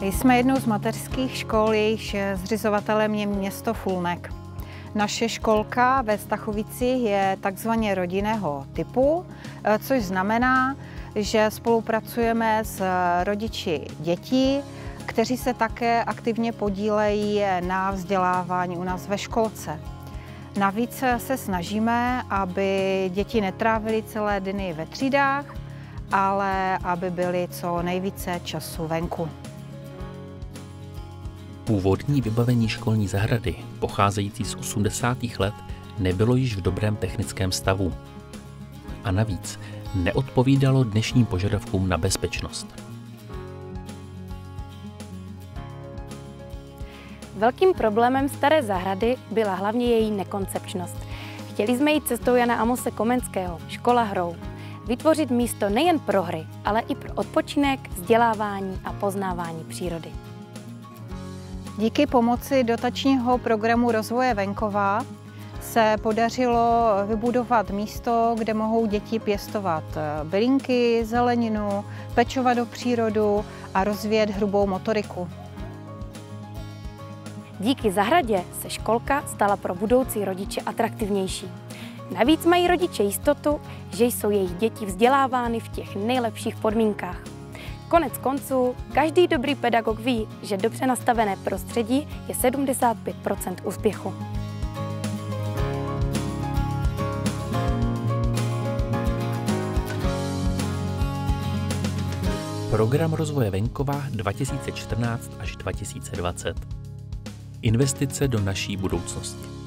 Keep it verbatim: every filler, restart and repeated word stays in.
Jsme jednou z mateřských škol, jejichž zřizovatelem je město Fulnek. Naše školka ve Stachovicích je takzvaně rodinného typu, což znamená, že spolupracujeme s rodiči dětí, kteří se také aktivně podílejí na vzdělávání u nás ve školce. Navíc se snažíme, aby děti netrávily celé dny ve třídách, ale aby byly co nejvíce času venku. Původní vybavení školní zahrady, pocházející z osmdesátých let, nebylo již v dobrém technickém stavu. A navíc neodpovídalo dnešním požadavkům na bezpečnost. Velkým problémem staré zahrady byla hlavně její nekoncepčnost. Chtěli jsme jít cestou Jana Amose Komenského, škola hrou. Vytvořit místo nejen pro hry, ale i pro odpočinek, vzdělávání a poznávání přírody. Díky pomoci dotačního programu rozvoje venkova se podařilo vybudovat místo, kde mohou děti pěstovat bylinky, zeleninu, pečovat o přírodu a rozvíjet hrubou motoriku. Díky zahradě se školka stala pro budoucí rodiče atraktivnější. Navíc mají rodiče jistotu, že jsou jejich děti vzdělávány v těch nejlepších podmínkách. Konec konců, každý dobrý pedagog ví, že dobře nastavené prostředí je sedmdesát pět procent úspěchu. Program rozvoje venkova dva tisíce čtrnáct až dva tisíce dvacet. Investice do naší budoucnosti.